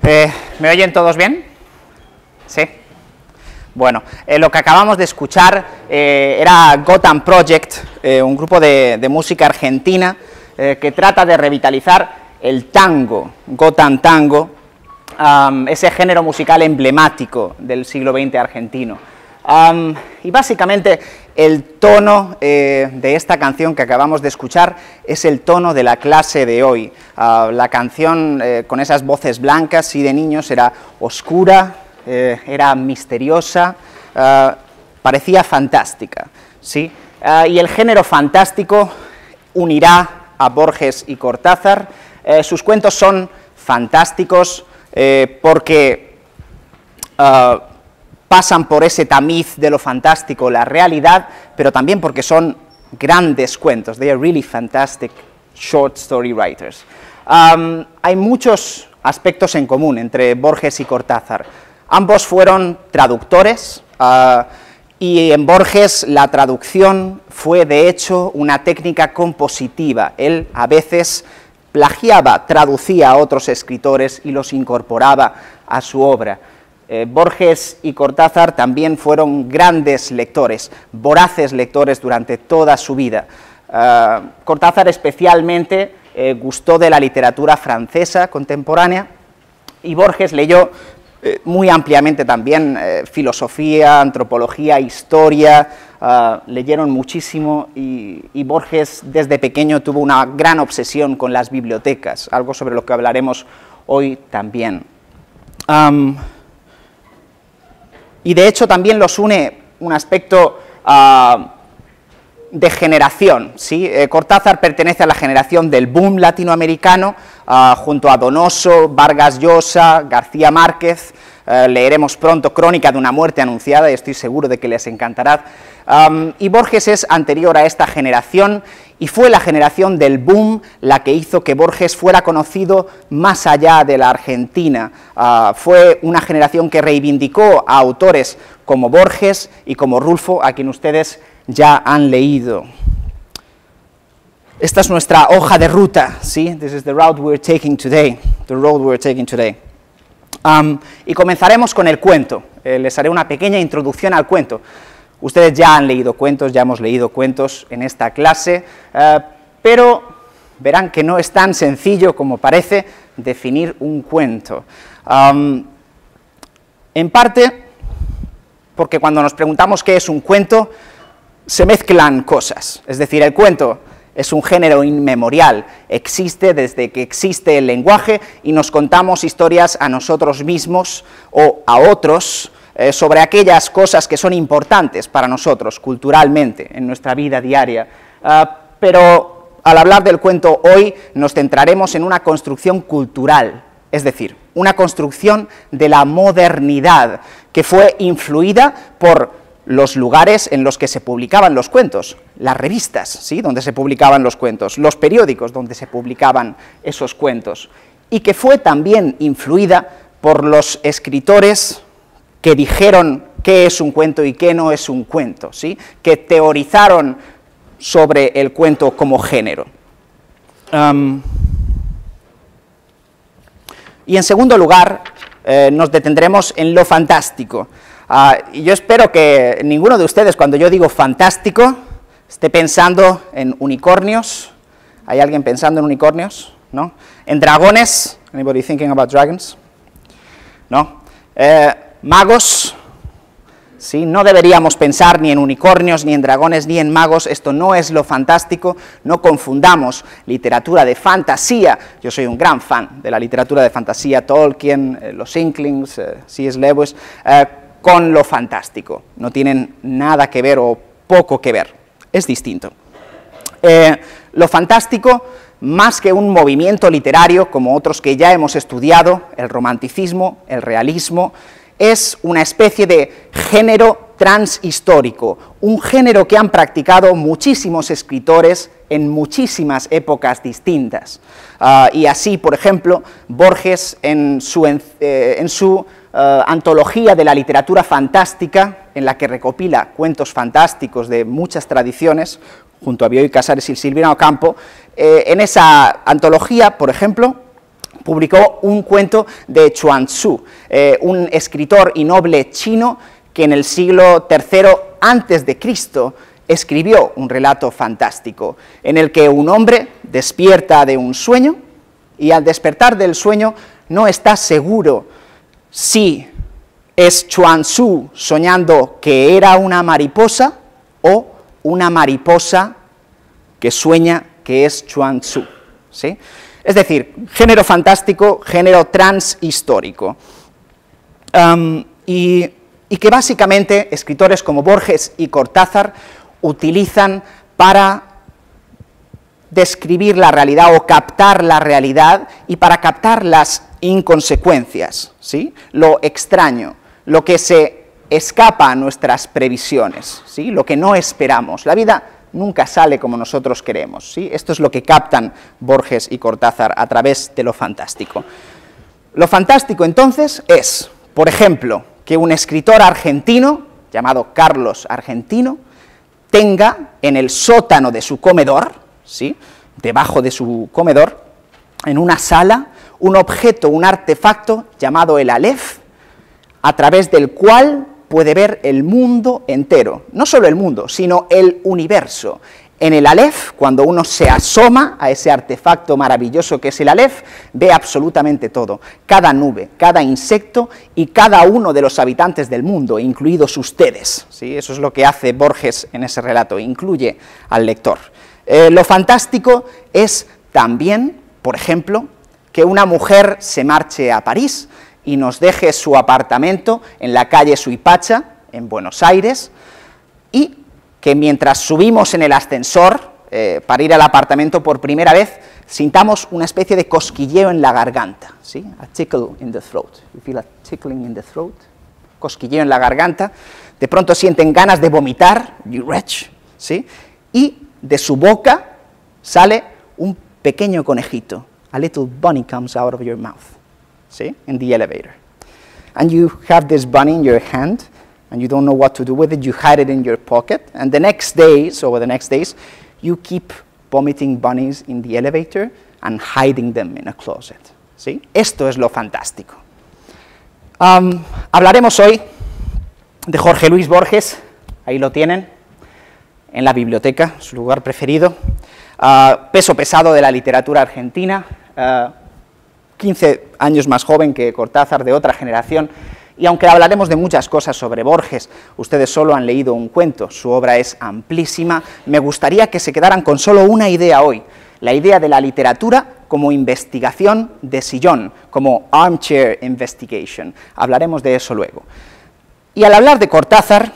¿Me oyen todos bien? ¿Sí? Bueno, lo que acabamos de escuchar era Gotham Project, un grupo de música argentina que trata de revitalizar el tango, Gotham Tango, ese género musical emblemático del siglo XX argentino. Y básicamente el tono de esta canción que acabamos de escuchar es el tono de la clase de hoy. La canción con esas voces blancas y de niños era oscura, era misteriosa, parecía fantástica, ¿sí? Y el género fantástico unirá a Borges y Cortázar. Sus cuentos son fantásticos porque pasan por ese tamiz de lo fantástico, la realidad, pero también porque son grandes cuentos. They are really fantastic short story writers. Hay muchos aspectos en común entre Borges y Cortázar. Ambos fueron traductores y en Borges la traducción fue de hecho una técnica compositiva. Él a veces plagiaba, traducía a otros escritores y los incorporaba a su obra. Borges y Cortázar también fueron grandes lectores, voraces lectores durante toda su vida. Cortázar especialmente gustó de la literatura francesa contemporánea y Borges leyó muy ampliamente también filosofía, antropología, historia, leyeron muchísimo y Borges desde pequeño tuvo una gran obsesión con las bibliotecas, algo sobre lo que hablaremos hoy también. Y de hecho también los une un aspecto de generación, ¿sí? Cortázar pertenece a la generación del boom latinoamericano, junto a Donoso, Vargas Llosa, García Márquez. Leeremos pronto Crónica de una muerte anunciada y estoy seguro de que les encantará. Y Borges es anterior a esta generación y fue la generación del boom la que hizo que Borges fuera conocido más allá de la Argentina. Fue una generación que reivindicó a autores como Borges y como Rulfo, a quien ustedes ya han leído. Esta es nuestra hoja de ruta, ¿sí? This is the route we're taking today, the road we're taking today. Y comenzaremos con el cuento. Les haré una pequeña introducción al cuento. Ustedes ya han leído cuentos, ya hemos leído cuentos en esta clase, pero verán que no es tan sencillo como parece definir un cuento. En parte, porque cuando nos preguntamos qué es un cuento, se mezclan cosas. Es decir, el cuento es un género inmemorial, existe desde que existe el lenguaje y nos contamos historias a nosotros mismos o a otros sobre aquellas cosas que son importantes para nosotros culturalmente en nuestra vida diaria. Pero al hablar del cuento hoy nos centraremos en una construcción cultural, es decir, una construcción de la modernidad que fue influida por los lugares en los que se publicaban los cuentos, las revistas, ¿sí?, donde se publicaban los cuentos, los periódicos donde se publicaban esos cuentos, y que fue también influida por los escritores que dijeron qué es un cuento y qué no es un cuento, ¿sí?, que teorizaron sobre el cuento como género. Y en segundo lugar, nos detendremos en lo fantástico. Y yo espero que ninguno de ustedes, cuando yo digo fantástico, esté pensando en unicornios. ¿Hay alguien pensando en unicornios? ¿No? ¿En dragones? Anybody thinking about dragons? ¿No? Magos. ¿Sí? No deberíamos pensar ni en unicornios, ni en dragones, ni en magos. Esto no es lo fantástico. No confundamos literatura de fantasía. Yo soy un gran fan de la literatura de fantasía, Tolkien, los Inklings, C.S. Lewis, con lo fantástico. No tienen nada que ver o poco que ver, es distinto. Lo fantástico, más que un movimiento literario como otros que ya hemos estudiado, el romanticismo, el realismo, es una especie de género transhistórico, un género que han practicado muchísimos escritores en muchísimas épocas distintas. Y así, por ejemplo, Borges en su antología de la literatura fantástica, en la que recopila cuentos fantásticos de muchas tradiciones, junto a Bioy Casares y Silvina Ocampo, en esa antología, por ejemplo, publicó un cuento de Chuang Tzu, un escritor y noble chino que en el siglo III a.C. escribió un relato fantástico, en el que un hombre despierta de un sueño y al despertar del sueño no está seguro si es Chuang Tzu soñando que era una mariposa o una mariposa que sueña que es Chuang Tzu, ¿sí? Es decir, género fantástico, género transhistórico. Y que básicamente escritores como Borges y Cortázar utilizan para describir la realidad o captar la realidad y para captar las inconsecuencias, ¿sí? Lo extraño, lo que se escapa a nuestras previsiones, ¿sí? Lo que no esperamos. La vida nunca sale como nosotros queremos, ¿sí? Esto es lo que captan Borges y Cortázar a través de lo fantástico. Lo fantástico, entonces, es, por ejemplo, que un escritor argentino, llamado Carlos Argentino, tenga en el sótano de su comedor, ¿sí? Debajo de su comedor, en una sala, un objeto, un artefacto llamado el Aleph, a través del cual puede ver el mundo entero, no solo el mundo, sino el universo. En el Aleph, cuando uno se asoma a ese artefacto maravilloso que es el Aleph, ve absolutamente todo, cada nube, cada insecto y cada uno de los habitantes del mundo, incluidos ustedes, ¿sí? Eso es lo que hace Borges en ese relato, incluye al lector. Lo fantástico es también, por ejemplo, que una mujer se marche a París y nos deje su apartamento en la calle Suipacha, en Buenos Aires, y que mientras subimos en el ascensor para ir al apartamento por primera vez, sintamos una especie de cosquilleo en la garganta, ¿sí? A tickle in the throat. You feel a tickling in the throat? Cosquilleo en la garganta. De pronto sienten ganas de vomitar, you wretch, ¿sí? Y de su boca sale un pequeño conejito. A little bunny comes out of your mouth. See, in the elevator. And you have this bunny in your hand, and you don't know what to do with it, you hide it in your pocket, and the next days, you keep vomiting bunnies in the elevator and hiding them in a closet. ¿Sí? Esto es lo fantástico. Hablaremos hoy de Jorge Luis Borges, ahí lo tienen, en la biblioteca, su lugar preferido, peso pesado de la literatura argentina, 15 años más joven que Cortázar, de otra generación, y aunque hablaremos de muchas cosas sobre Borges, ustedes solo han leído un cuento, su obra es amplísima, me gustaría que se quedaran con solo una idea hoy, la idea de la literatura como investigación de sillón, como armchair investigation. Hablaremos de eso luego. Y al hablar de Cortázar,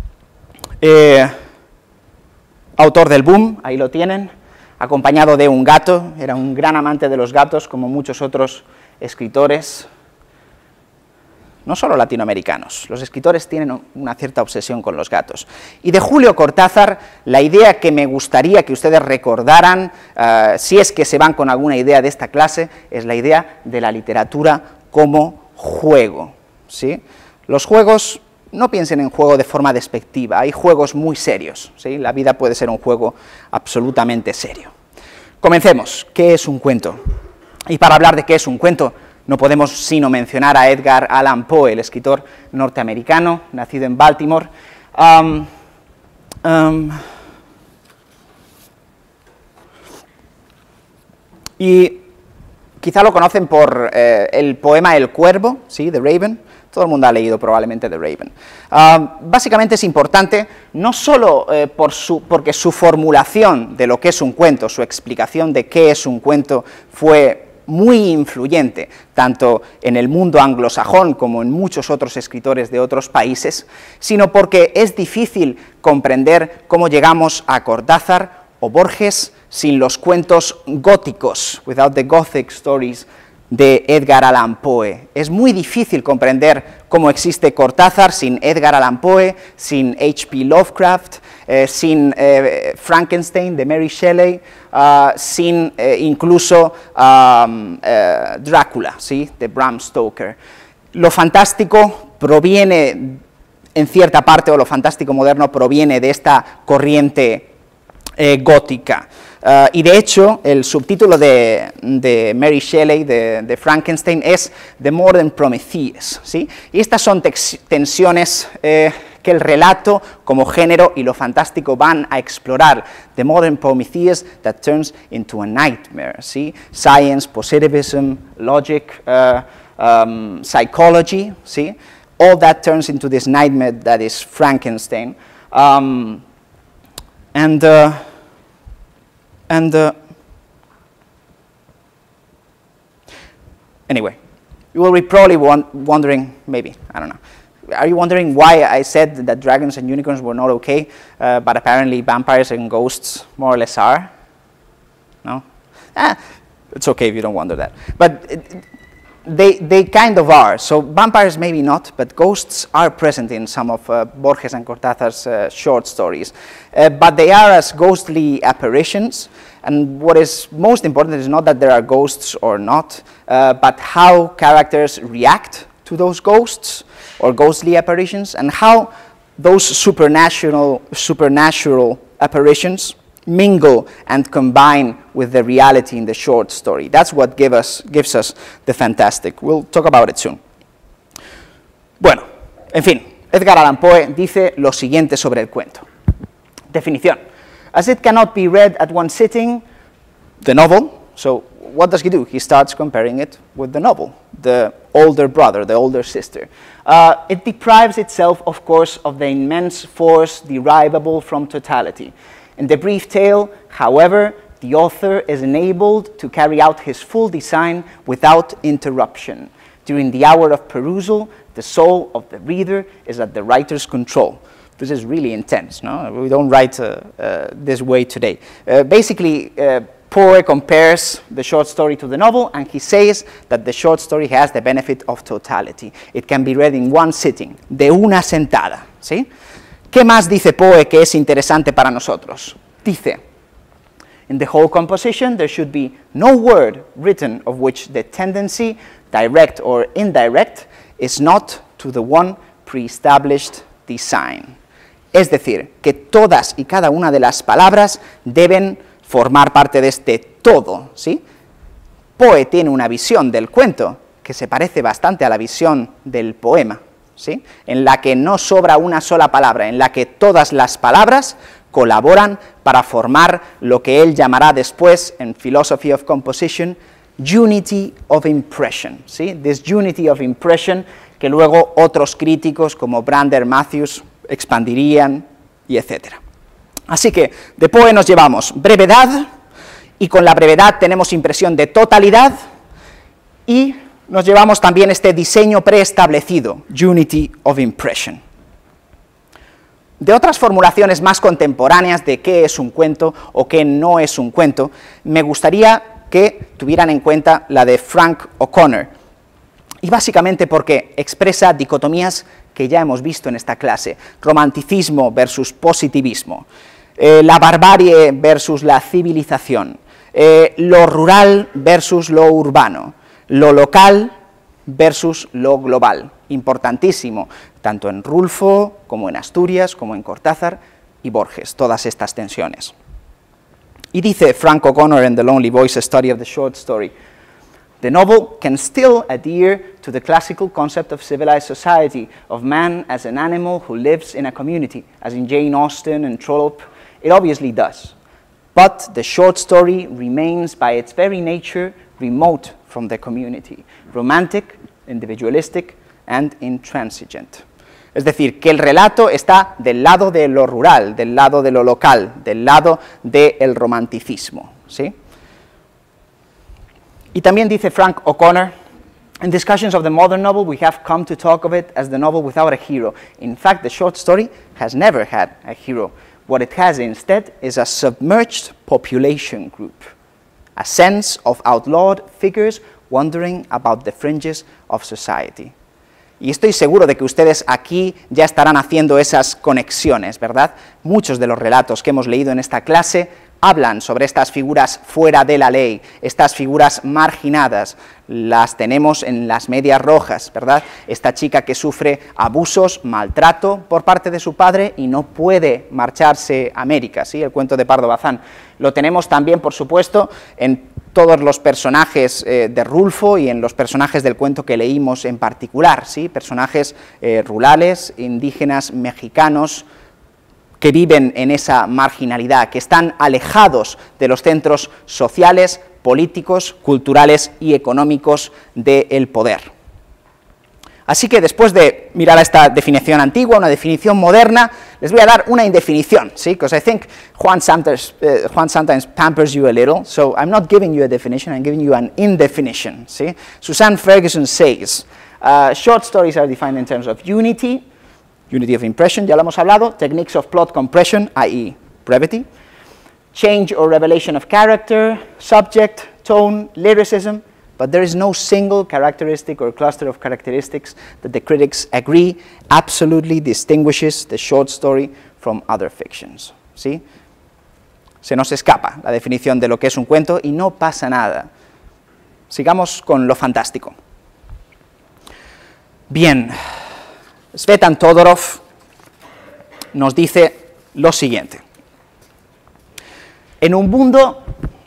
autor del Boom, ahí lo tienen, acompañado de un gato, era un gran amante de los gatos, como muchos otros escritores, no solo latinoamericanos, los escritores tienen una cierta obsesión con los gatos. Y de Julio Cortázar, la idea que me gustaría que ustedes recordaran, si es que se van con alguna idea de esta clase, es la idea de la literatura como juego, ¿sí? Los juegos, no piensen en juego de forma despectiva, hay juegos muy serios, ¿sí? La vida puede ser un juego absolutamente serio. Comencemos. ¿Qué es un cuento? Y para hablar de qué es un cuento, no podemos sino mencionar a Edgar Allan Poe, el escritor norteamericano, nacido en Baltimore. Y quizá lo conocen por el poema El Cuervo, ¿sí? The Raven. Todo el mundo ha leído probablemente The Raven. Básicamente es importante, no solo porque su formulación de lo que es un cuento, su explicación de qué es un cuento fue muy influyente, tanto en el mundo anglosajón como en muchos otros escritores de otros países, sino porque es difícil comprender cómo llegamos a Cortázar o Borges sin los cuentos góticos, without the Gothic stories, de Edgar Allan Poe. Es muy difícil comprender cómo existe Cortázar sin Edgar Allan Poe, sin H.P. Lovecraft, sin Frankenstein de Mary Shelley, sin incluso Drácula, ¿sí? De Bram Stoker. Lo fantástico proviene, en cierta parte, o lo fantástico moderno proviene de esta corriente gótica. y de hecho el subtítulo de Mary Shelley, de Frankenstein, es The Modern Prometheus, ¿sí? Y estas son tensiones que el relato como género y lo fantástico van a explorar. The Modern Prometheus that turns into a nightmare, ¿sí? Science, positivism, logic, psychology, ¿sí? All that turns into this nightmare that is Frankenstein. Anyway, you will be probably wondering, maybe, I don't know, are you wondering why I said that dragons and unicorns were not okay, but apparently vampires and ghosts more or less are? No? It's okay if you don't wonder that. But they kind of are. So vampires maybe not, but ghosts are present in some of Borges and Cortázar's short stories. But they are as ghostly apparitions, and what is most important is not that there are ghosts or not, but how characters react to those ghosts or ghostly apparitions, and how those supernatural apparitions mingle and combine with the reality in the short story. That's what gives us the fantastic. We'll talk about it soon. Bueno, en fin, Edgar Allan Poe dice lo siguiente sobre el cuento. Definición. As it cannot be read at one sitting, the novel, so what does he do? He starts comparing it with the novel, the older brother, the older sister. It deprives itself, of course, of the immense force derivable from totality. In the brief tale, however, the author is enabled to carry out his full design without interruption. During the hour of perusal, the soul of the reader is at the writer's control. This is really intense, no? We don't write this way today. Basically, Poe compares the short story to the novel, and he says that the short story has the benefit of totality. It can be read in one sitting, de una sentada, ¿sí? ¿Qué más dice Poe que es interesante para nosotros? Dice, in the whole composition there should be no word written of which the tendency, direct or indirect, is not to the one pre-established design. Es decir, que todas y cada una de las palabras deben formar parte de este todo, ¿sí? Poe tiene una visión del cuento que se parece bastante a la visión del poema, ¿sí? En la que no sobra una sola palabra, en la que todas las palabras colaboran para formar lo que él llamará después, en Philosophy of Composition, unity of impression, ¿sí? This unity of impression que luego otros críticos como Brander Matthews expandirían y etcétera. Así que de Poe nos llevamos brevedad, y con la brevedad tenemos impresión de totalidad, y nos llevamos también este diseño preestablecido, unity of impression. De otras formulaciones más contemporáneas de qué es un cuento o qué no es un cuento, me gustaría que tuvieran en cuenta la de Frank O'Connor, y básicamente porque expresa dicotomías que ya hemos visto en esta clase, romanticismo versus positivismo, la barbarie versus la civilización, lo rural versus lo urbano, lo local versus lo global. Importantísimo, tanto en Rulfo, como en Asturias, como en Cortázar y Borges, todas estas tensiones. Y dice Frank O'Connor en The Lonely Voice, A Study of the Short Story, the novel can still adhere to the classical concept of civilized society, of man as an animal who lives in a community, as in Jane Austen and Trollope. It obviously does. But the short story remains by its very nature remote from the community, romantic, individualistic, and intransigent. Es decir, que el relato está del lado de lo rural, del lado de lo local, del lado del romanticismo, ¿sí? Y también dice Frank O'Connor, in discussions of the modern novel, we have come to talk of it as the novel without a hero. In fact, the short story has never had a hero. What it has instead is a submerged population group, a sense of outlawed figures wandering about the fringes of society. Y estoy seguro de que ustedes aquí ya estarán haciendo esas conexiones, ¿verdad? Muchos de los relatos que hemos leído en esta clase hablan sobre estas figuras fuera de la ley, estas figuras marginadas. Las tenemos en Las Medias Rojas, ¿verdad? Esta chica que sufre abusos, maltrato por parte de su padre y no puede marcharse a América, ¿sí? El cuento de Pardo Bazán. Lo tenemos también, por supuesto, en todos los personajes de Rulfo y en los personajes del cuento que leímos en particular, ¿sí? Personajes rurales, indígenas, mexicanos, que viven en esa marginalidad, que están alejados de los centros sociales, políticos, culturales y económicos del poder. Así que después de mirar a esta definición antigua, una definición moderna, les voy a dar una indefinición, ¿sí? Because I think Juan sometimes pampers you a little, so I'm not giving you a definition, I'm giving you an indefinition, ¿sí? Suzanne Ferguson says, short stories are defined in terms of unity of impression, ya lo hemos hablado, techniques of plot compression, i.e. brevity, change or revelation of character, subject, tone, lyricism, but there is no single characteristic or cluster of characteristics that the critics agree absolutely distinguishes the short story from other fictions. ¿Sí? Se nos escapa la definición de lo que es un cuento y no pasa nada. Sigamos con lo fantástico. Bien, Svetan Todorov nos dice lo siguiente. En un mundo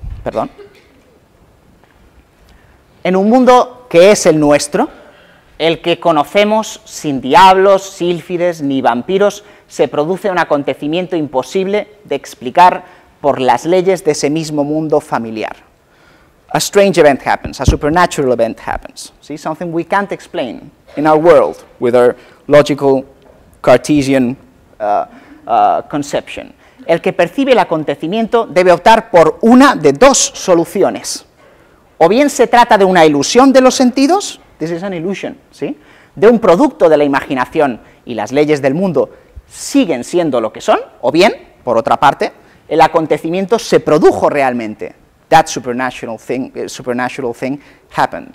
que es el nuestro, el que conocemos sin diablos, sílfides ni vampiros, se produce un acontecimiento imposible de explicar por las leyes de ese mismo mundo familiar. A strange event happens, a supernatural event happens, see? Something we can't explain in our world with our logical Cartesian conception. El que percibe el acontecimiento debe optar por una de dos soluciones. O bien se trata de una ilusión de los sentidos, this is an illusion, ¿sí? De un producto de la imaginación y las leyes del mundo siguen siendo lo que son, o bien, por otra parte, el acontecimiento se produjo realmente. That supernatural thing happened.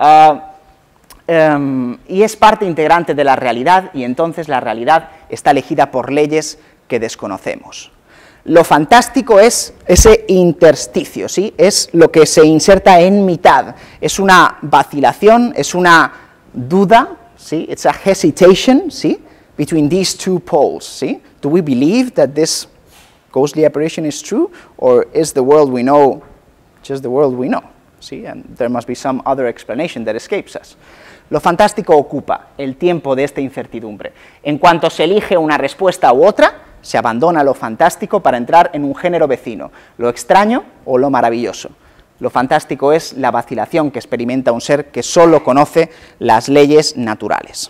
Y es parte integrante de la realidad, y entonces la realidad está elegida por leyes que desconocemos. Lo fantástico es ese intersticio, ¿sí? Es lo que se inserta en mitad, es una vacilación, es una duda, ¿sí? It's a hesitation, ¿sí? Between these two poles, ¿sí? Do we believe that this ghostly apparition is true, or is the world we know just the world we know, ¿sí? And there must be some other explanation that escapes us. Lo fantástico ocupa el tiempo de esta incertidumbre. En cuanto se elige una respuesta u otra, se abandona lo fantástico para entrar en un género vecino, lo extraño o lo maravilloso. Lo fantástico es la vacilación que experimenta un ser que solo conoce las leyes naturales.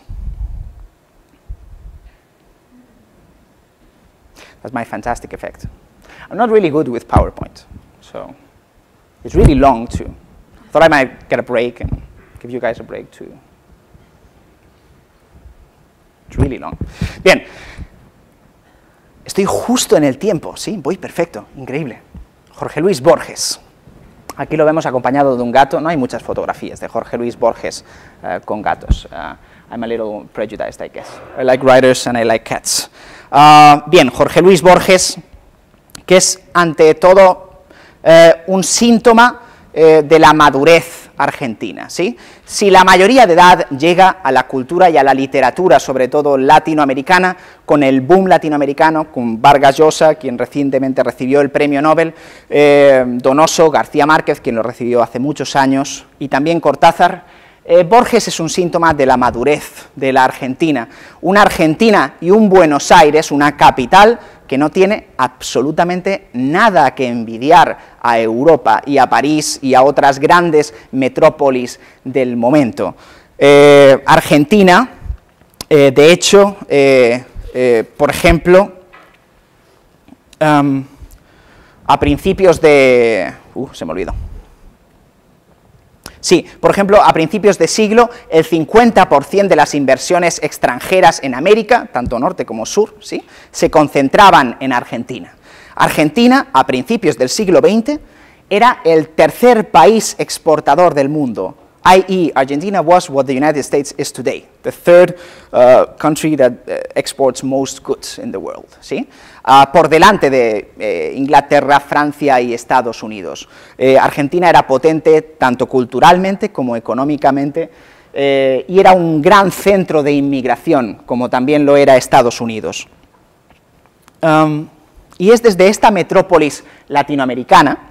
That's my fantastic effect. I'm not really good with PowerPoint, so it's really long too. Thought I might get a break and give you guys a break too. It's really long. Bien. Estoy justo en el tiempo, sí, voy perfecto, increíble. Jorge Luis Borges. Aquí lo vemos acompañado de un gato. No hay muchas fotografías de Jorge Luis Borges con gatos. I'm a little prejudiced, I guess. I like writers and I like cats. Bien, Jorge Luis Borges, que es ante todo un síntoma de la madurez argentina, ¿sí? Si la mayoría de edad llega a la cultura y a la literatura, sobre todo latinoamericana, con el boom latinoamericano, con Vargas Llosa, quien recientemente recibió el premio Nobel, Donoso, García Márquez, quien lo recibió hace muchos años, y también Cortázar, Borges es un síntoma de la madurez de la Argentina. Una Argentina y un Buenos Aires, una capital que no tiene absolutamente nada que envidiar a Europa y a París y a otras grandes metrópolis del momento. Argentina, de hecho, por ejemplo, a principios de... se me olvidó. Sí, por ejemplo, a principios de siglo, el 50% de las inversiones extranjeras en América, tanto norte como sur, ¿sí?, se concentraban en Argentina. Argentina, a principios del siglo XX, era el tercer país exportador del mundo, i.e. Argentina was what the United States is today, the third country that exports most goods in the world, ¿sí? Por delante de Inglaterra, Francia y Estados Unidos. Argentina era potente tanto culturalmente como económicamente, y era un gran centro de inmigración, como también lo era Estados Unidos. Y es desde esta metrópolis latinoamericana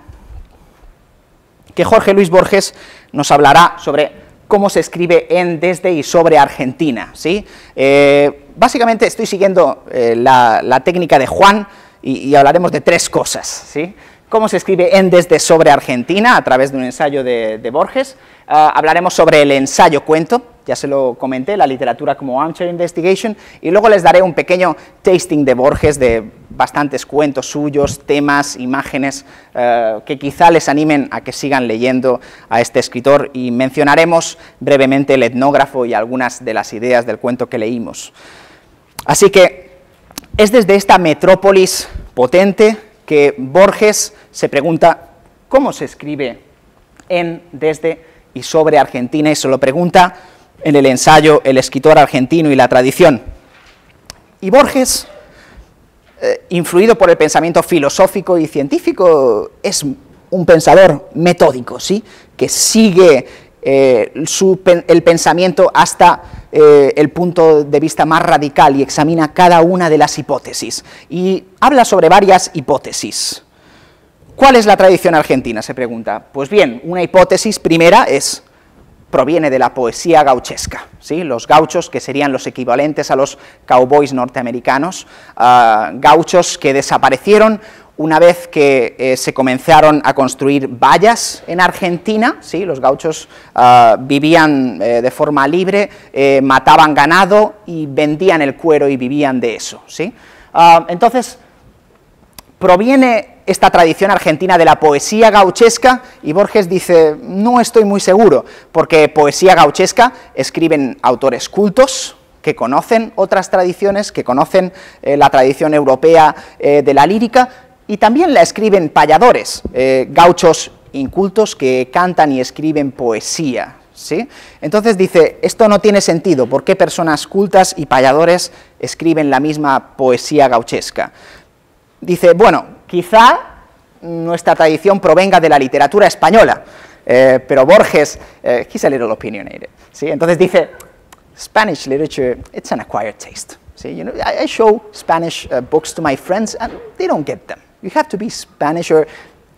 que Jorge Luis Borges nos hablará sobre cómo se escribe en, desde y sobre Argentina, ¿sí? Básicamente estoy siguiendo la técnica de Juan y hablaremos de tres cosas, ¿sí? Cómo se escribe en, desde, sobre Argentina a través de un ensayo de Borges. Hablaremos sobre el ensayo-cuento, ya se lo comenté, la literatura como armchair investigation, y luego les daré un pequeño tasting de Borges, de bastantes cuentos suyos, temas, imágenes, que quizá les animen a que sigan leyendo a este escritor, y mencionaremos brevemente el etnógrafo y algunas de las ideas del cuento que leímos. Así que es desde esta metrópolis potente que Borges se pregunta cómo se escribe en, desde y sobre Argentina, y se lo pregunta en el ensayo El escritor argentino y la tradición. Y Borges, influido por el pensamiento filosófico y científico, es un pensador metódico, ¿sí? Que sigue el pensamiento hasta el punto de vista más radical y examina cada una de las hipótesis. Y habla sobre varias hipótesis. ¿Cuál es la tradición argentina?, se pregunta. Pues bien, una hipótesis primera proviene de la poesía gauchesca, ¿sí? Los gauchos, que serían los equivalentes a los cowboys norteamericanos, gauchos que desaparecieron una vez que se comenzaron a construir vallas en Argentina, ¿sí? Los gauchos vivían de forma libre, mataban ganado y vendían el cuero y vivían de eso, ¿sí? Entonces, proviene esta tradición argentina de la poesía gauchesca, y Borges dice, no estoy muy seguro, porque poesía gauchesca escriben autores cultos, que conocen otras tradiciones, que conocen la tradición europea de la lírica, y también la escriben payadores, gauchos incultos que cantan y escriben poesía, ¿sí? Entonces dice, esto no tiene sentido, ¿por qué personas cultas y payadores escriben la misma poesía gauchesca? Dice, bueno, quizá nuestra tradición provenga de la literatura española, pero Borges, he's a little opinionated, ¿sí? Entonces dice, Spanish literature, it's an acquired taste, ¿sí? You know, I show Spanish books to my friends and they don't get them. You have to be Spanish or...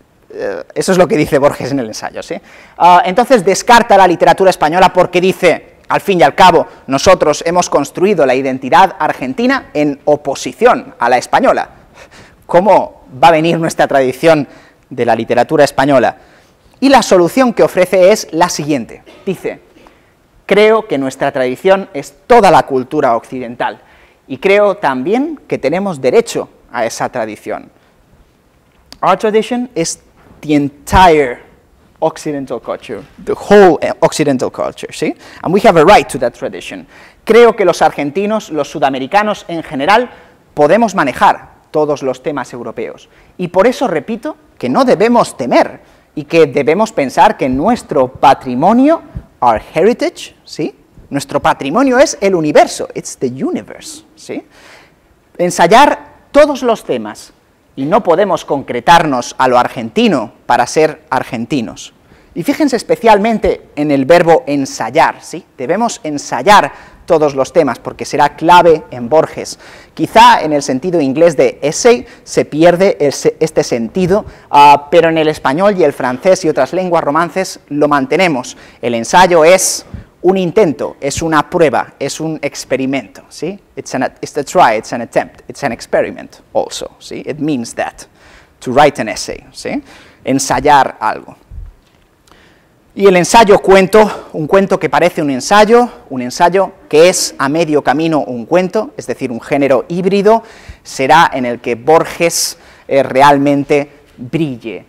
eso es lo que dice Borges en el ensayo, ¿sí? Entonces descarta la literatura española porque dice, al fin y al cabo, nosotros hemos construido la identidad argentina en oposición a la española. ¿Cómo va a venir nuestra tradición de la literatura española? Y la solución que ofrece es la siguiente. Dice, creo que nuestra tradición es toda la cultura occidental, y creo también que tenemos derecho a esa tradición. Our tradition is the entire Occidental culture, the whole Occidental culture, ¿sí? And we have a right to that tradition. Creo que los argentinos, los sudamericanos en general, podemos manejar todos los temas europeos. Y por eso repito que no debemos temer y que debemos pensar que nuestro patrimonio, our heritage, ¿sí? Nuestro patrimonio es el universo, it's the universe, ¿sí? Ensayar todos los temas, y no podemos concretarnos a lo argentino para ser argentinos. Y fíjense especialmente en el verbo ensayar, ¿sí? Debemos ensayar todos los temas, porque será clave en Borges. Quizá en el sentido inglés de essay se pierde este sentido, pero en el español y el francés y otras lenguas romances lo mantenemos. El ensayo es un intento, es una prueba, es un experimento, ¿sí? It's a try, it's an attempt, it's an experiment also, ¿sí? It means that, to write an essay, ¿sí? Ensayar algo. Y el ensayo-cuento, un cuento que parece un ensayo que es a medio camino un cuento, es decir, un género híbrido, será en el que Borges realmente brille.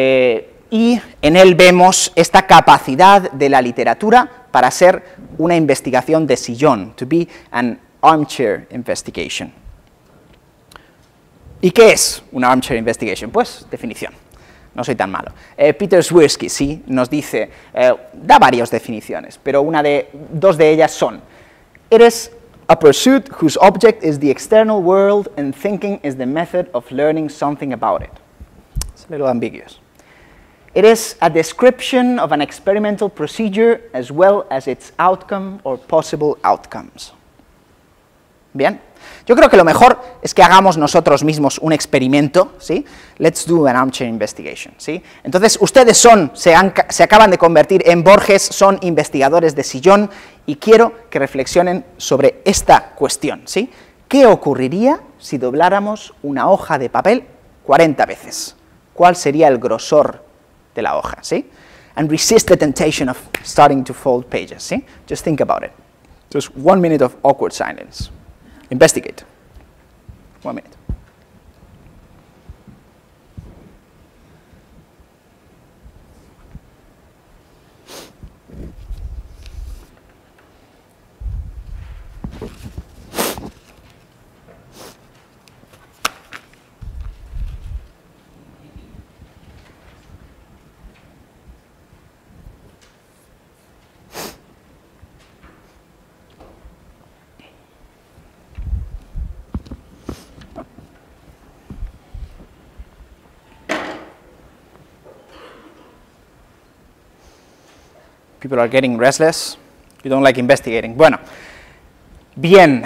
Y en él vemos esta capacidad de la literatura para ser una investigación de sillón, to be an armchair investigation. ¿Y qué es una armchair investigation? Pues, definición. no soy tan malo. Peter Swirsky, sí, nos dice, da varias definiciones, pero dos de ellas son: It is a pursuit whose object is the external world and thinking is the method of learning something about it. It's a little ambiguous. It is a description of an experimental procedure as well as its outcome or possible outcomes. Bien, yo creo que lo mejor es que hagamos nosotros mismos un experimento, ¿sí? Let's do an armchair investigation, ¿sí? Entonces, ustedes se acaban de convertir en Borges, son investigadores de sillón, y quiero que reflexionen sobre esta cuestión, ¿sí? ¿Qué ocurriría si dobláramos una hoja de papel 40 veces? ¿Cuál sería el grosor de la hoja, ¿sí? And resist the temptation of starting to fold pages, ¿sí? Just think about it. Just 1 minute of awkward silence. Investigate. 1 minute. People are getting restless. You don't like investigating. Bueno, bien.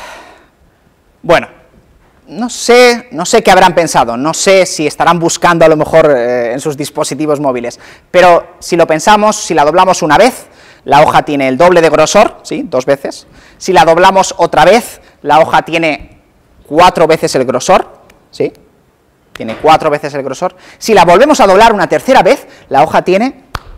Bueno, no sé qué habrán pensado, no sé si estarán buscando a lo mejor en sus dispositivos móviles, pero si lo pensamos, si la doblamos una vez, la hoja tiene el doble de grosor, ¿sí? 2 veces. Si la doblamos otra vez, la hoja tiene 4 veces el grosor, ¿sí? Tiene 4 veces el grosor. Si la volvemos a doblar una tercera vez, la hoja tiene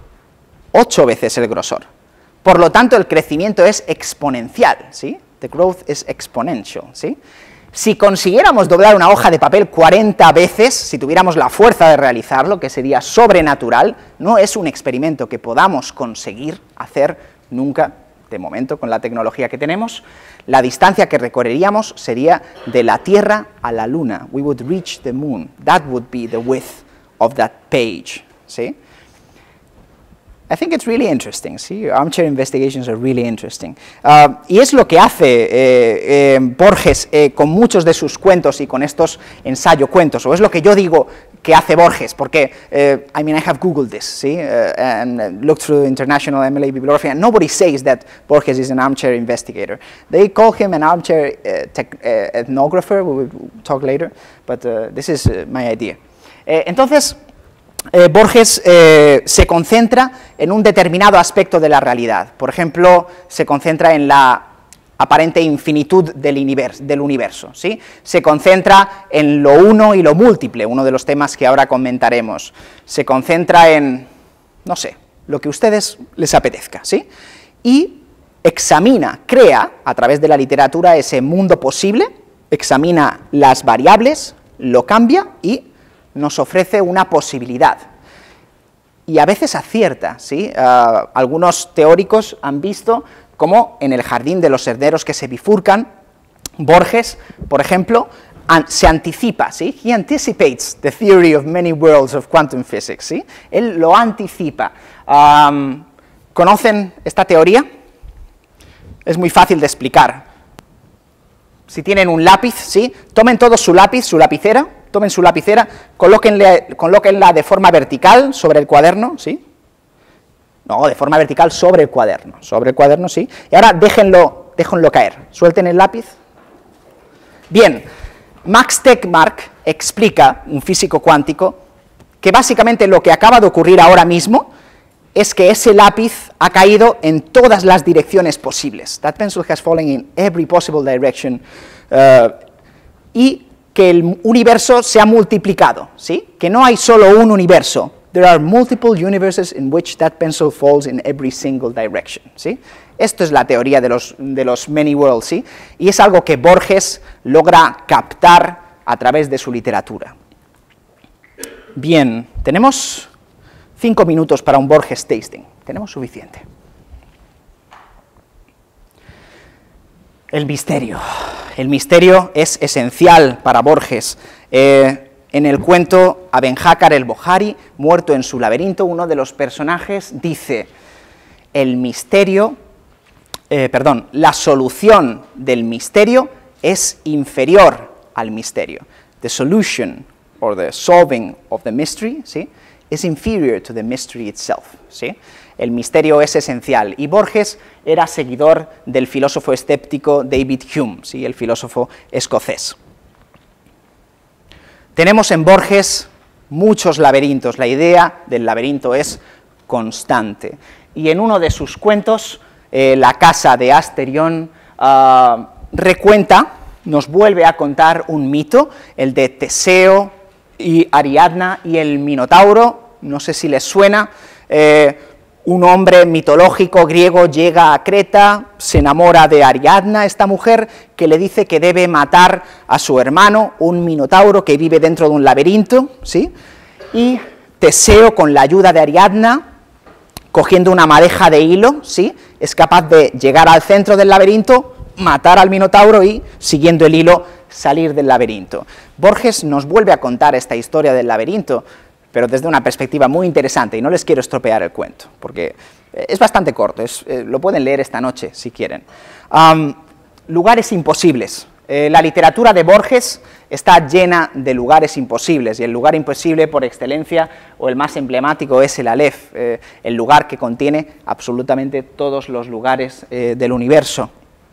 8 veces el grosor. Por lo tanto, el crecimiento es exponencial, ¿sí? The growth is exponential, ¿sí? Si consiguiéramos doblar una hoja de papel 40 veces, si tuviéramos la fuerza de realizarlo, que sería sobrenatural, no es un experimento que podamos conseguir hacer nunca, de momento, con la tecnología que tenemos. La distancia que recorreríamos sería de la Tierra a la Luna. We would reach the moon. That would be the width of that page, ¿sí? I think it's really interesting, ¿sí? Armchair investigations are really interesting. Y es lo que hace Borges con muchos de sus cuentos y con estos ensayo-cuentos, o es lo que yo digo que hace Borges, porque, I mean, I have Googled this, ¿sí? And looked through the international MLA bibliography, and nobody says that Borges is an armchair investigator. They call him an armchair ethnographer, we will talk later, but this is my idea. Entonces, Borges se concentra en un determinado aspecto de la realidad. Por ejemplo, se concentra en la aparente infinitud del universo, ¿sí? Se concentra en lo uno y lo múltiple, uno de los temas que ahora comentaremos. Se concentra en, no sé, lo que a ustedes les apetezca, ¿sí? Y examina, crea, a través de la literatura, ese mundo posible, examina las variables, lo cambia y nos ofrece una posibilidad, y a veces acierta, ¿sí? Algunos teóricos han visto cómo en el jardín de los herederos que se bifurcan, Borges, por ejemplo, se anticipa, ¿sí? He anticipates the theory of many worlds of quantum physics, ¿sí? Él lo anticipa. ¿Conocen esta teoría? Es muy fácil de explicar. Si tienen un lápiz, ¿sí? Tomen todos su lápiz, su lapicera, tomen su lapicera, colóquenla de forma vertical sobre el cuaderno, ¿sí? No, de forma vertical sobre el cuaderno, ¿sí? Y ahora déjenlo caer, suelten el lápiz. Bien, Max Tegmark explica, un físico cuántico, que básicamente lo que acaba de ocurrir ahora mismo es que ese lápiz ha caído en todas las direcciones posibles. That pencil has fallen in every possible direction. Y que el universo se ha multiplicado, ¿sí? Que no hay solo un universo. There are multiple universes in which that pencil falls in every single direction, ¿sí? Esto es la teoría de los many worlds, ¿sí? Y es algo que Borges logra captar a través de su literatura. Bien, tenemos 5 minutos para un Borges tasting. Tenemos suficiente. El misterio es esencial para Borges. En En el cuento Abenjácar el Bohari, muerto en su laberinto, uno de los personajes dice, la solución del misterio es inferior al misterio. The solution, or the solving of the mystery, ¿sí?, is inferior to the mystery itself, ¿sí? El misterio es esencial. Y Borges era seguidor del filósofo escéptico David Hume, ¿sí?, el filósofo escocés. Tenemos en Borges muchos laberintos. La idea del laberinto es constante. Y en uno de sus cuentos, La casa de Asterión, nos vuelve a contar un mito, el de Teseo y Ariadna y el Minotauro. No sé si les suena. Un hombre mitológico griego llega a Creta, se enamora de Ariadna, esta mujer, que le dice que debe matar a su hermano, un minotauro que vive dentro de un laberinto, ¿sí? Y Teseo, con la ayuda de Ariadna, cogiendo una madeja de hilo, ¿sí?, es capaz de llegar al centro del laberinto, matar al minotauro y, siguiendo el hilo, salir del laberinto. Borges nos vuelve a contar esta historia del laberinto, pero desde una perspectiva muy interesante, y no les quiero estropear el cuento, porque es bastante corto, lo pueden leer esta noche, si quieren. Lugares imposibles. La literatura de Borges está llena de lugares imposibles, y el lugar imposible por excelencia, o el más emblemático, es el Aleph, el lugar que contiene absolutamente todos los lugares del universo.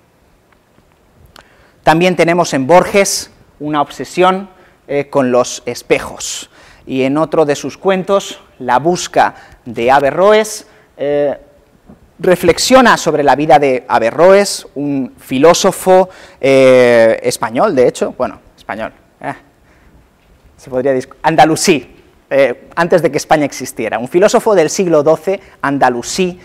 También tenemos en Borges una obsesión con los espejos. Y en otro de sus cuentos, La busca de Averroes, reflexiona sobre la vida de Averroes, un filósofo español, de hecho, bueno, español, se podría decir, andalusí, antes de que España existiera, un filósofo del siglo XII, andalusí,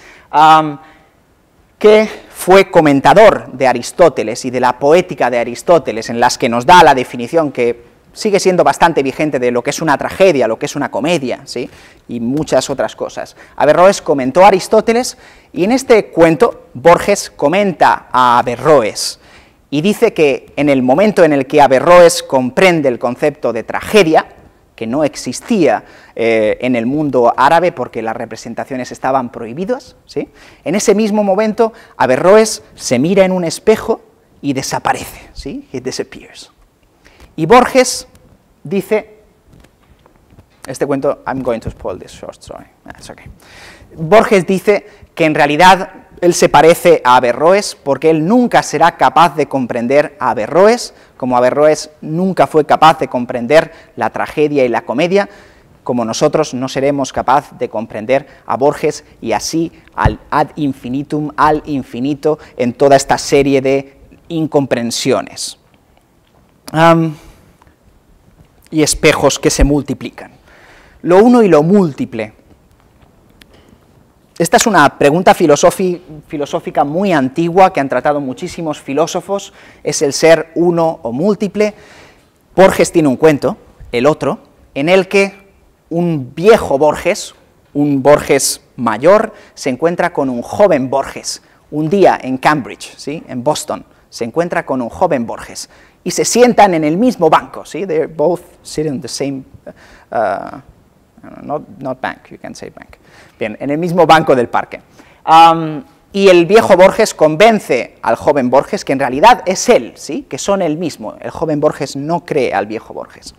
que fue comentador de Aristóteles y de la poética de Aristóteles, en las que nos da la definición que sigue siendo bastante vigente de lo que es una tragedia, lo que es una comedia, ¿sí?, y muchas otras cosas. Averroes comentó a Aristóteles, y en este cuento Borges comenta a Averroes, y dice que en el momento en el que Averroes comprende el concepto de tragedia, que no existía en el mundo árabe porque las representaciones estaban prohibidas, ¿sí?, en ese mismo momento Averroes se mira en un espejo y desaparece, ¿sí?, he disappears. Y Borges dice, este cuento, I'm going to spoil this short story, it's okay. Borges dice que en realidad él se parece a Averroes porque él nunca será capaz de comprender a Averroes, como Averroes nunca fue capaz de comprender la tragedia y la comedia, como nosotros no seremos capaz de comprender a Borges, y así ad infinitum, al infinito, en toda esta serie de incomprensiones. Y espejos que se multiplican. Lo uno y lo múltiple. Esta es una pregunta filosófica muy antigua que han tratado muchísimos filósofos, es el ser uno o múltiple. Borges tiene un cuento, El otro, en el que un viejo Borges, un Borges mayor, se encuentra con un joven Borges, un día en Cambridge, ¿sí?, en Boston, se encuentra con un joven Borges, y se sientan en el mismo banco, ¿sí? They're both sitting in the same, not bank, you can say bank. Bien, en el mismo banco del parque. Y el viejo Borges convence al joven Borges que en realidad es él, ¿sí?, que son el mismo. El joven Borges no cree al viejo Borges.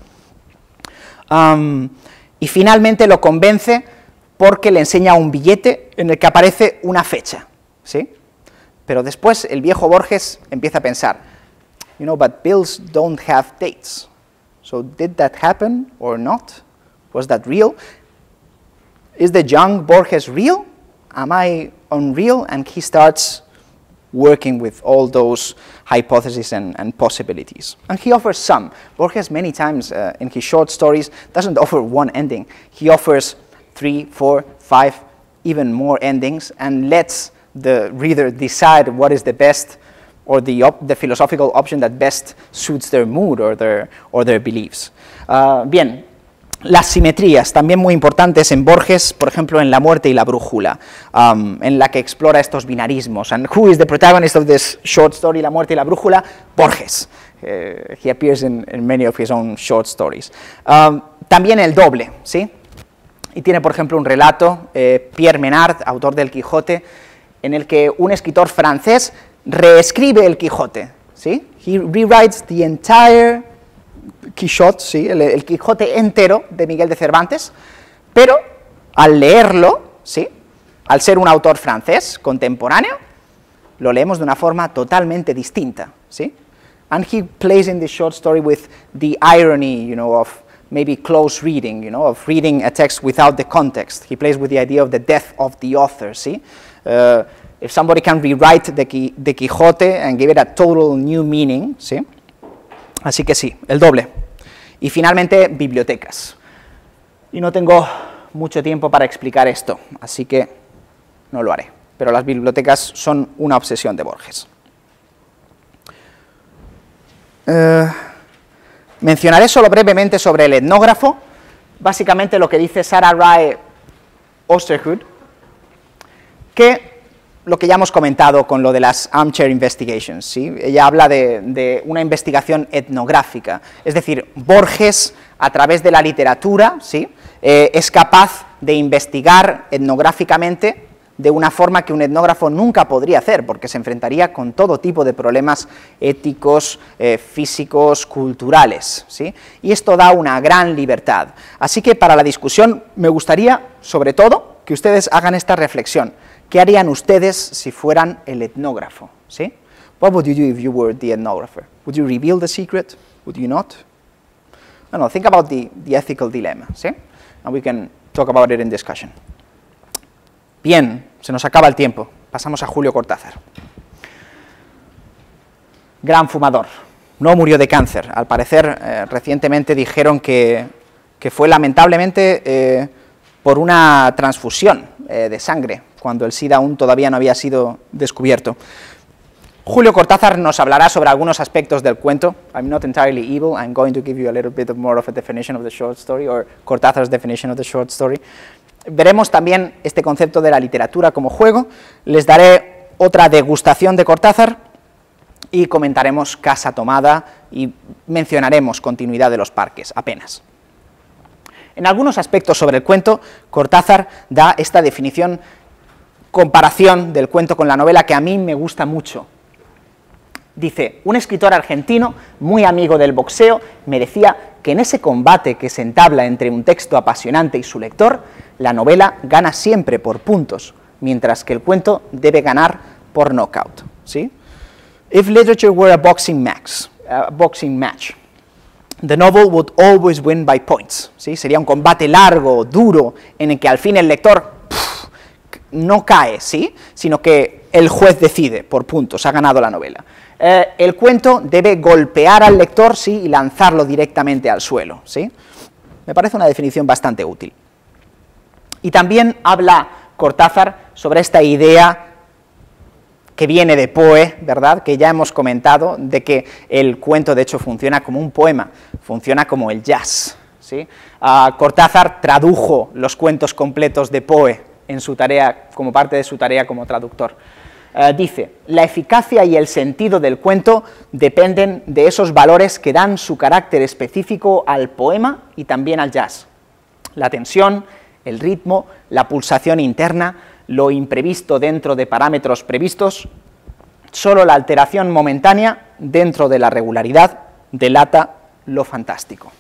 Y finalmente lo convence porque le enseña un billete en el que aparece una fecha, ¿sí? Pero después el viejo Borges empieza a pensar, you know, but bills don't have dates. So did that happen or not? Was that real? Is the young Borges real? Am I unreal? And he starts working with all those hypotheses and possibilities. And he offers some. Borges many times in his short stories doesn't offer one ending. He offers 3, 4, 5, even more endings, and lets the reader decide what is the best or the philosophical option that best suits their mood or their beliefs. Bien, Las simetrías, también muy importantes en Borges, por ejemplo, en La muerte y la brújula, en la que explora estos binarismos. And who is the protagonist of this short story, La muerte y la brújula? Borges. He appears in many of his own short stories. También el doble, ¿sí? Y tiene, por ejemplo, un relato, Pierre Menard, autor del Quijote, en el que un escritor francés reescribe el Quijote, ¿sí? He rewrites the entire Quijote, ¿sí? El Quijote entero de Miguel de Cervantes, pero al leerlo, ¿sí? Al ser un autor francés contemporáneo, lo leemos de una forma totalmente distinta, ¿sí? And he plays in this short story with the irony, you know, of maybe close reading, you know, of reading a text without the context. He plays with the idea of the death of the author, ¿sí? If somebody can rewrite the Quijote and give it a total new meaning, ¿sí? Así que sí, el doble. Y finalmente, bibliotecas. Y no tengo mucho tiempo para explicar esto, así que no lo haré. Pero las bibliotecas son una obsesión de Borges. Mencionaré solo brevemente sobre el etnógrafo, básicamente lo que dice Sarah Rae Osterhood, que lo que ya hemos comentado con lo de las armchair investigations, ¿sí? Ella habla de una investigación etnográfica, es decir, Borges, a través de la literatura, ¿sí? Es capaz de investigar etnográficamente de una forma que un etnógrafo nunca podría hacer, porque se enfrentaría con todo tipo de problemas éticos, físicos, culturales, ¿sí? Y esto da una gran libertad. Así que para la discusión me gustaría, sobre todo, que ustedes hagan esta reflexión. ¿Qué harían ustedes si fueran el etnógrafo? ¿Sí? What would you do if you were the ethnographer? Would you reveal the secret? Would you not? No, think about the ethical dilemma, ¿sí? And we can talk about it in discussion. Bien, se nos acaba el tiempo. Pasamos a Julio Cortázar. Gran fumador. No murió de cáncer. Al parecer, recientemente dijeron que fue lamentablemente por una transfusión de sangre, cuando el SIDA aún todavía no había sido descubierto. Julio Cortázar nos hablará sobre algunos aspectos del cuento. I'm not entirely evil, I'm going to give you a little bit more of a definition of the short story, or Cortázar's definition of the short story. Veremos también este concepto de la literatura como juego, les daré otra degustación de Cortázar y comentaremos Casa Tomada y mencionaremos continuidad de los parques, apenas. En algunos aspectos sobre el cuento, Cortázar da esta definición, comparación del cuento con la novela que a mí me gusta mucho. Dice, un escritor argentino, muy amigo del boxeo, me decía que en ese combate que se entabla entre un texto apasionante y su lector, la novela gana siempre por puntos, mientras que el cuento debe ganar por knockout, ¿sí? If literature were a boxing match, the novel would always win by points, ¿sí? Sería un combate largo, duro, en el que al fin el lector no cae, ¿sí? Sino que el juez decide por puntos, ha ganado la novela. El cuento debe golpear al lector, ¿sí? Y lanzarlo directamente al suelo, ¿sí? Me parece una definición bastante útil. Y también habla Cortázar sobre esta idea que viene de Poe, ¿verdad?, que ya hemos comentado, de que el cuento de hecho funciona como un poema, funciona como el jazz, ¿sí? Cortázar tradujo los cuentos completos de Poe en su tarea, como parte de su tarea como traductor. Dice, la eficacia y el sentido del cuento dependen de esos valores que dan su carácter específico al poema y también al jazz. La tensión, el ritmo, la pulsación interna, lo imprevisto dentro de parámetros previstos, solo la alteración momentánea dentro de la regularidad delata lo fantástico.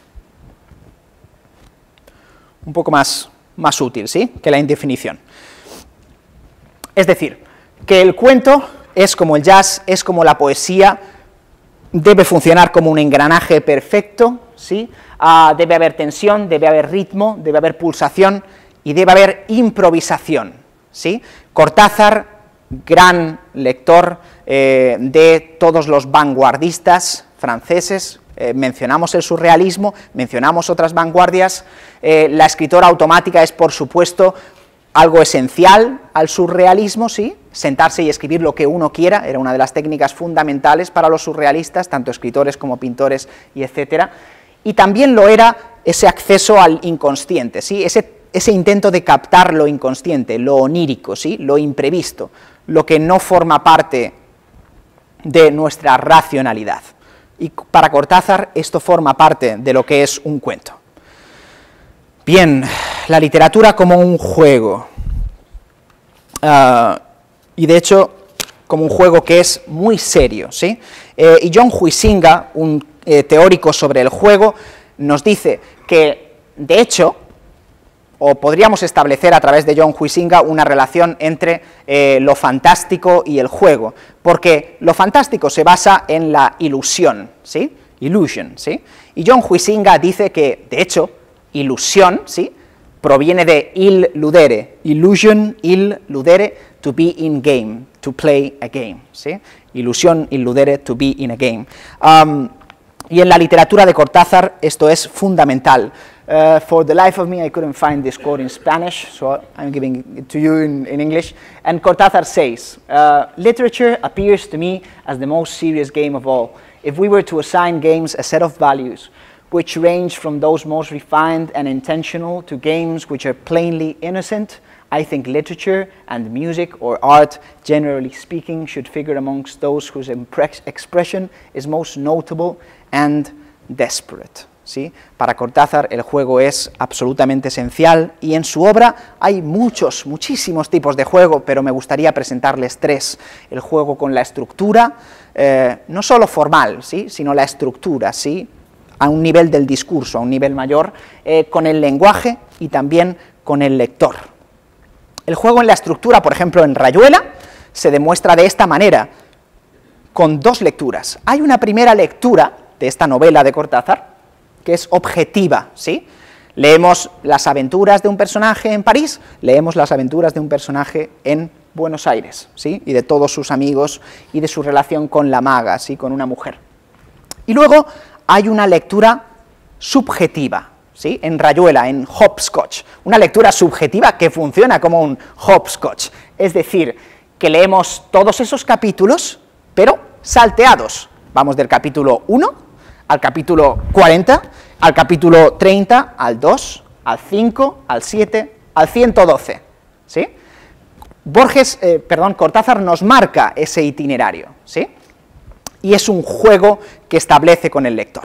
Un poco más útil, ¿sí?, que la indefinición. Es decir, que el cuento es como el jazz, es como la poesía, debe funcionar como un engranaje perfecto, ¿sí? Debe haber tensión, debe haber ritmo, debe haber pulsación y debe haber improvisación, ¿sí? Cortázar, gran lector de todos los vanguardistas franceses, mencionamos el surrealismo, mencionamos otras vanguardias, la escritura automática es, por supuesto, algo esencial al surrealismo, ¿sí? Sentarse y escribir lo que uno quiera, era una de las técnicas fundamentales para los surrealistas, tanto escritores como pintores y etcétera, y también lo era ese acceso al inconsciente, ¿sí? Ese intento de captar lo inconsciente, lo onírico, ¿sí? Lo imprevisto, lo que no forma parte de nuestra racionalidad. Y para Cortázar esto forma parte de lo que es un cuento. Bien, la literatura como un juego, y de hecho como un juego que es muy serio, ¿sí? Y John Huizinga, un teórico sobre el juego, nos dice que, de hecho, o podríamos establecer a través de John Huizinga una relación entre lo fantástico y el juego, porque lo fantástico se basa en la ilusión, ¿sí? Illusion, ¿sí? Y John Huizinga dice que, de hecho, ilusión, ¿sí? Proviene de il ludere, illusion, il ludere, to be in game, to play a game, ¿sí? Ilusión, il ludere, to be in a game. Y en la literatura de Cortázar esto es fundamental. For the life of me, I couldn't find this quote in Spanish, so I'm giving it to you in English. And Cortázar says, literature appears to me as the most serious game of all. If we were to assign games a set of values, which range from those most refined and intentional to games which are plainly innocent, I think literature and music, or art, generally speaking, should figure amongst those whose expression is most notable and desperate. ¿Sí? Para Cortázar el juego es absolutamente esencial y en su obra hay muchísimos tipos de juego, pero me gustaría presentarles tres. El juego con la estructura, no solo formal, ¿sí? Sino la estructura, ¿sí? A un nivel del discurso, a un nivel mayor, con el lenguaje y también con el lector. El juego en la estructura, por ejemplo, en Rayuela, se demuestra de esta manera, con dos lecturas. Hay una primera lectura de esta novela de Cortázar, que es objetiva, ¿sí? Leemos las aventuras de un personaje en París, leemos las aventuras de un personaje en Buenos Aires, ¿sí? Y de todos sus amigos y de su relación con la maga, ¿sí? Con una mujer. Y luego hay una lectura subjetiva, ¿sí? En Rayuela, en Hopscotch, una lectura subjetiva que funciona como un hopscotch, es decir, que leemos todos esos capítulos, pero salteados. Vamos del capítulo 1 al capítulo 40, al capítulo 30, al 2, al 5, al 7, al 112, ¿sí? Cortázar nos marca ese itinerario, ¿sí? Y es un juego que establece con el lector.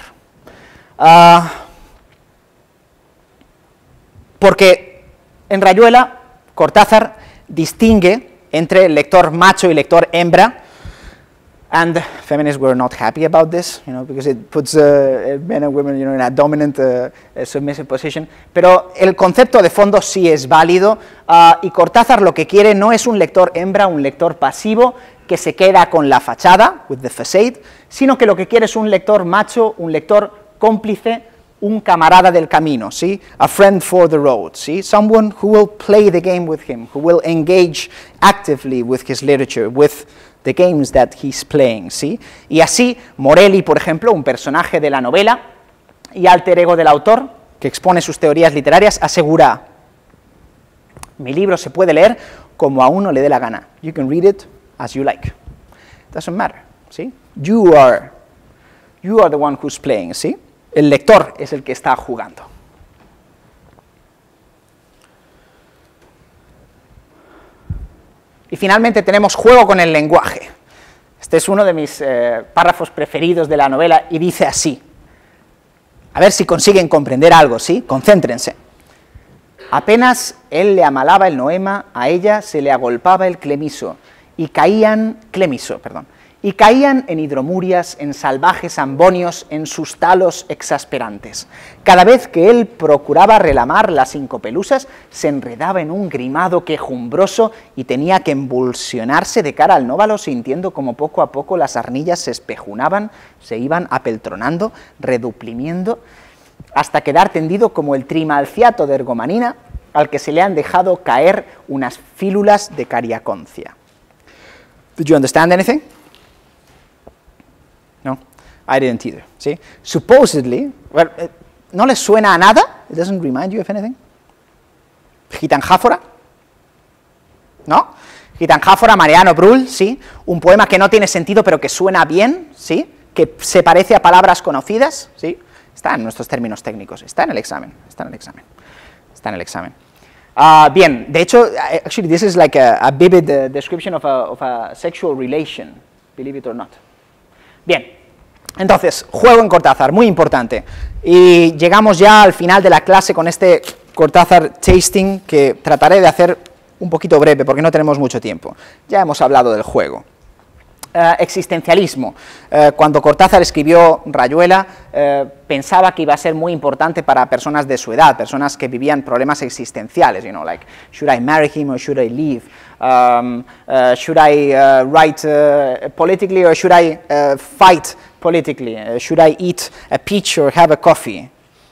Porque en Rayuela, Cortázar distingue entre el lector macho y lector hembra, and feminists were not happy about this, because it puts men and women, in a dominant, submissive position. Pero el concepto de fondo sí es válido, y Cortázar lo que quiere no es un lector hembra, un lector pasivo que se queda con la fachada, with the facade, sino que lo que quiere es un lector macho, un lector cómplice, un camarada del camino, ¿sí? A friend for the road, ¿sí? Someone who will play the game with him, who will engage actively with his literature, with the games that he's playing, ¿sí? Y así, Morelli, por ejemplo, un personaje de la novela y alter ego del autor, que expone sus teorías literarias, asegura: mi libro se puede leer como a uno le dé la gana. You can read it as you like. Doesn't matter, ¿sí? You are the one who's playing, ¿sí? El lector es el que está jugando. Y finalmente tenemos juego con el lenguaje. Este es uno de mis párrafos preferidos de la novela y dice así. A ver si consiguen comprender algo, ¿sí? Concéntrense. Apenas él le amalaba el noema, a ella se le agolpaba el clemiso, y caían en hidromurias, en salvajes ambonios, en sus talos exasperantes. Cada vez que él procuraba relamar las cinco pelusas, se enredaba en un grimado quejumbroso y tenía que embulsionarse de cara al nóvalo, sintiendo como poco a poco las arnillas se espejunaban, se iban apeltronando, reduprimiendo, hasta quedar tendido como el trimalciato de ergomanina, al que se le han dejado caer unas fílulas de cariaconcia. Did you understand anything? No, I didn't either. ¿Sí? Supposedly, well, ¿no les suena a nada? It doesn't remind you of anything? Gitanjáfora, ¿no? Gitanjáfora, Mariano Brull, ¿sí? Un poema que no tiene sentido pero que suena bien, ¿sí? Que se parece a palabras conocidas, ¿sí? está en nuestros términos técnicos, está en el examen, está en el examen, está en el examen. Bien, de hecho, actually this is like a vivid description of a sexual relation, believe it or not. Bien, entonces, juego en Cortázar, muy importante. Y llegamos ya al final de la clase con este Cortázar tasting, que trataré de hacer un poquito breve, porque no tenemos mucho tiempo. Ya hemos hablado del juego. Existencialismo. Cuando Cortázar escribió Rayuela, pensaba que iba a ser muy importante para personas de su edad, personas que vivían problemas existenciales, you know, like, should I marry him or should I leave? Should I write politically or should I fight politically? Should I eat a peach or have a coffee?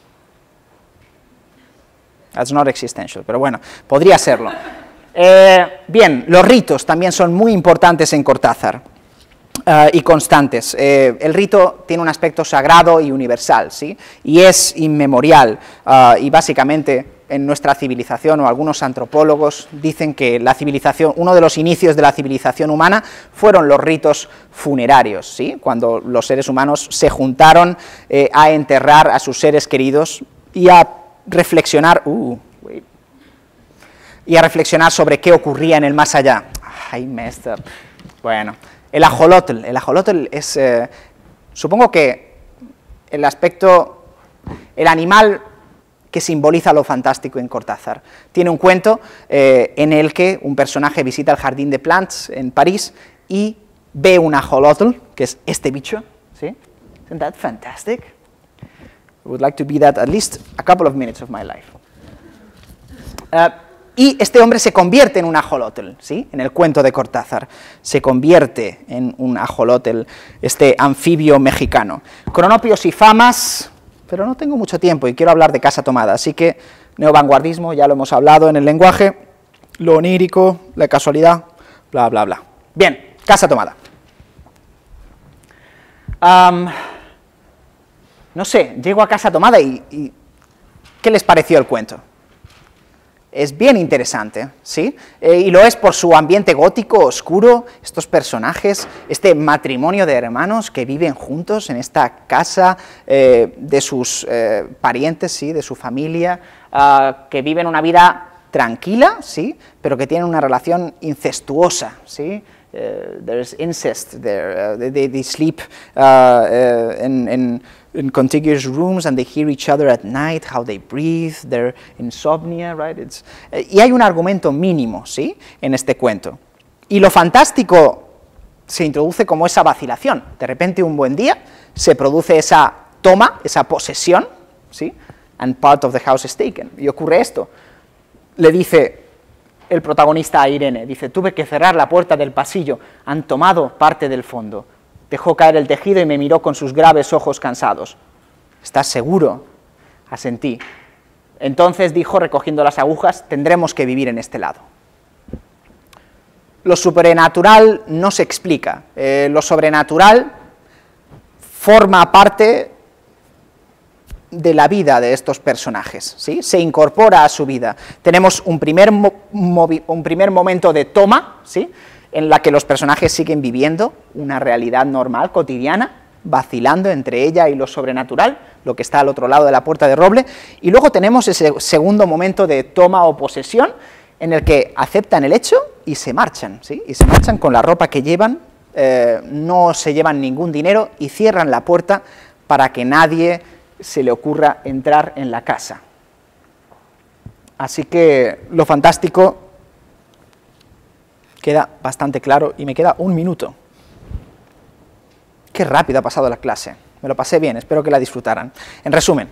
That's not existential, pero bueno, podría serlo. Bien, los ritos también son muy importantes en Cortázar. Y constantes. El rito tiene un aspecto sagrado y universal, ¿sí? Y es inmemorial, y básicamente en nuestra civilización, o algunos antropólogos dicen que la civilización, uno de los inicios de la civilización humana fueron los ritos funerarios, ¿sí? Cuando los seres humanos se juntaron a enterrar a sus seres queridos y a reflexionar, sobre qué ocurría en el más allá. I messed up. Bueno. El ajolotl es, supongo que el animal que simboliza lo fantástico en Cortázar. Tiene un cuento en el que un personaje visita el Jardín de Plantes en París y ve un ajolotl, que es este bicho, ¿sí? Isn't that fantastic? I would like to be that at least a couple of minutes of my life. Y este hombre se convierte en un ajolotl, ¿sí? En el cuento de Cortázar, se convierte en un ajolotl, este anfibio mexicano. Cronopios y famas, pero no tengo mucho tiempo y quiero hablar de Casa Tomada, así que neovanguardismo, ya lo hemos hablado en el lenguaje, lo onírico, la casualidad, bla, bla, bla. Bien, Casa Tomada. No sé, llego a Casa Tomada y ¿qué les pareció el cuento? Es bien interesante, ¿sí? Y lo es por su ambiente gótico, oscuro, estos personajes, este matrimonio de hermanos que viven juntos en esta casa de sus parientes, ¿sí? De su familia, que viven una vida tranquila, ¿sí? Pero que tienen una relación incestuosa, ¿sí? There's incest there, they sleep in contiguous rooms and they hear each other at night, how they breathe, their insomnia, right? Y hay un argumento mínimo, ¿sí? En este cuento. Y lo fantástico se introduce como esa vacilación. De repente, un buen día, se produce esa toma, esa posesión, ¿sí? And part of the house is taken. Y ocurre esto. Le dice el protagonista a Irene, dice, tuve que cerrar la puerta del pasillo, han tomado parte del fondo. Dejó caer el tejido y me miró con sus graves ojos cansados. ¿Estás seguro? Asentí. Entonces dijo, recogiendo las agujas, tendremos que vivir en este lado. Lo sobrenatural no se explica. Lo sobrenatural forma parte de la vida de estos personajes, ¿sí? Se incorpora a su vida. Tenemos un primer momento de toma, ¿sí? En la que los personajes siguen viviendo una realidad normal, cotidiana, vacilando entre ella y lo sobrenatural, lo que está al otro lado de la puerta de roble, y luego tenemos ese segundo momento de toma o posesión, en el que aceptan el hecho y se marchan, ¿sí? Y se marchan con la ropa que llevan, no se llevan ningún dinero y cierran la puerta para que nadie se le ocurra entrar en la casa. Así que lo fantástico queda bastante claro y me queda un minuto. Qué rápido ha pasado la clase, me lo pasé bien, espero que la disfrutaran. En resumen,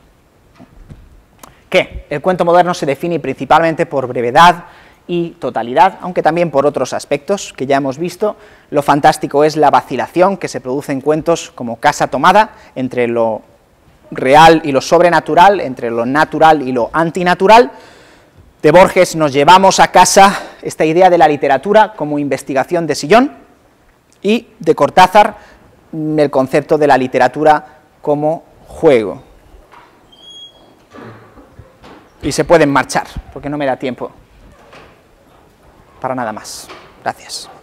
¿qué? El cuento moderno se define principalmente por brevedad y totalidad, aunque también por otros aspectos que ya hemos visto. Lo fantástico es la vacilación que se produce en cuentos como Casa Tomada, entre lo real y lo sobrenatural, entre lo natural y lo antinatural. De Borges nos llevamos a casa esta idea de la literatura como investigación de sillón, y de Cortázar el concepto de la literatura como juego. Y se pueden marchar, porque no me da tiempo para nada más. Gracias.